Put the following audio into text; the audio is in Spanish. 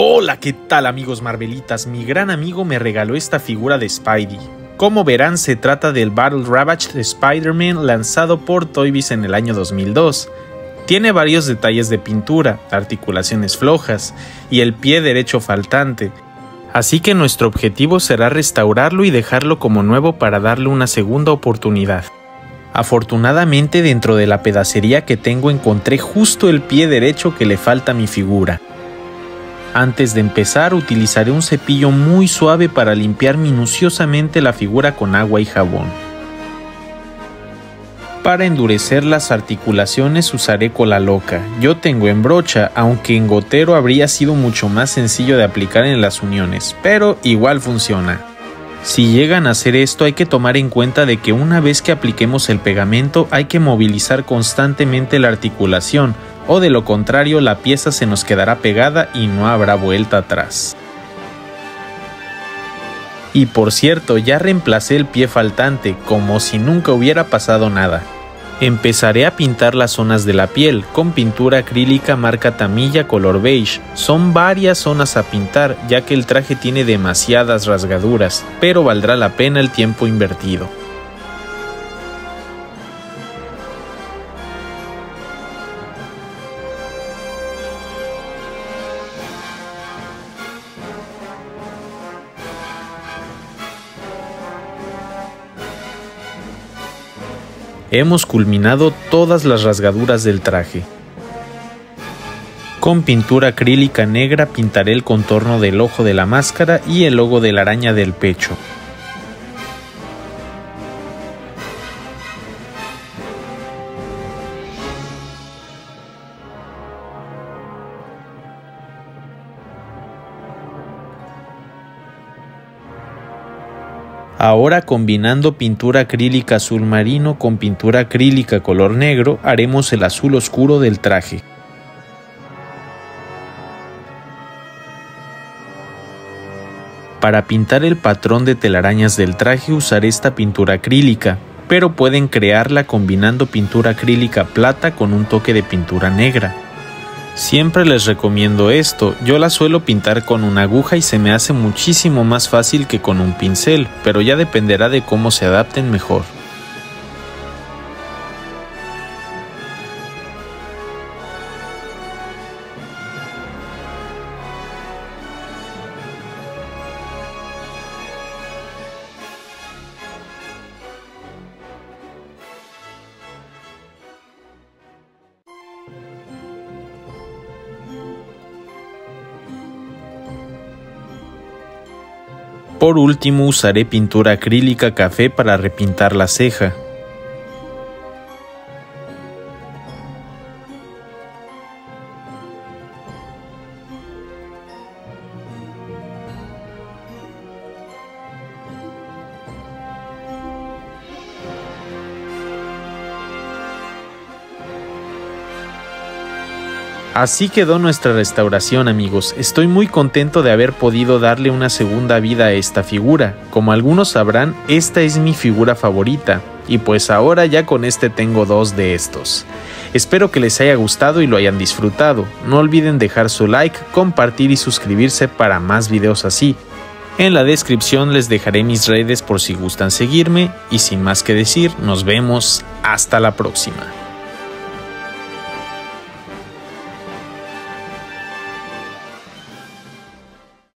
Hola, ¿qué tal amigos Marvelitas? Mi gran amigo me regaló esta figura de Spidey. Como verán, se trata del Battle Ravage de Spider-Man lanzado por Toy Biz en el año 2002. Tiene varios detalles de pintura, articulaciones flojas y el pie derecho faltante. Así que nuestro objetivo será restaurarlo y dejarlo como nuevo para darle una segunda oportunidad. Afortunadamente, dentro de la pedacería que tengo encontré justo el pie derecho que le falta a mi figura. Antes de empezar, utilizaré un cepillo muy suave para limpiar minuciosamente la figura con agua y jabón. Para endurecer las articulaciones usaré cola loca. Yo tengo en brocha, aunque en gotero habría sido mucho más sencillo de aplicar en las uniones, pero igual funciona. Si llegan a hacer esto, hay que tomar en cuenta de que una vez que apliquemos el pegamento hay que movilizar constantemente la articulación, o de lo contrario la pieza se nos quedará pegada y no habrá vuelta atrás. Y por cierto, ya reemplacé el pie faltante, como si nunca hubiera pasado nada. Empezaré a pintar las zonas de la piel con pintura acrílica marca Tamiya color beige. Son varias zonas a pintar, ya que el traje tiene demasiadas rasgaduras, pero valdrá la pena el tiempo invertido. Hemos culminado todas las rasgaduras del traje. Con pintura acrílica negra pintaré el contorno del ojo de la máscara y el logo de la araña del pecho. Ahora, combinando pintura acrílica azul marino con pintura acrílica color negro, haremos el azul oscuro del traje. Para pintar el patrón de telarañas del traje usaré esta pintura acrílica, pero pueden crearla combinando pintura acrílica plata con un toque de pintura negra. Siempre les recomiendo esto, yo la suelo pintar con una aguja y se me hace muchísimo más fácil que con un pincel, pero ya dependerá de cómo se adapten mejor. Por último usaré pintura acrílica café para repintar la ceja. Así quedó nuestra restauración, amigos. Estoy muy contento de haber podido darle una segunda vida a esta figura. Como algunos sabrán, esta es mi figura favorita, y pues ahora ya con este tengo dos de estos. Espero que les haya gustado y lo hayan disfrutado. No olviden dejar su like, compartir y suscribirse para más videos así. En la descripción les dejaré mis redes por si gustan seguirme, y sin más que decir, nos vemos hasta la próxima.